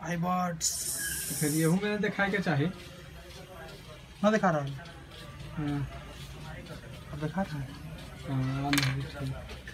iPods फिर ये हूँ मैंने दिखाई के चाहे ना दिखा रहा है। हाँ अब दिखा रहा है। हाँ ठीक।